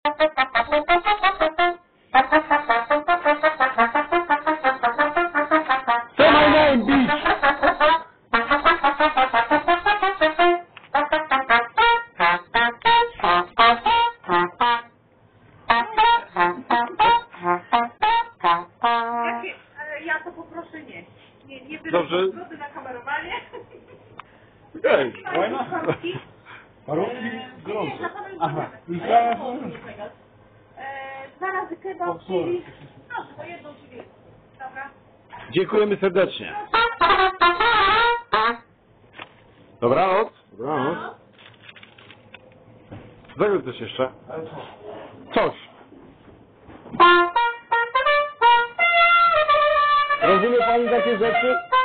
Say my name, bitch! Ale ja to poproszę nie. Nie Dobrze. wyrobię zgody na kamerowanie. Okej. Fajna? Warunki Nie, na Aha. kamerowanie. 2 razy kebab, czyli... Proszę, to jedną czyli. Dobra. Dziękujemy serdecznie. Dobranoc. Dobranoc. Zagraj coś jeszcze. Coś. Rozumie pani takie rzeczy?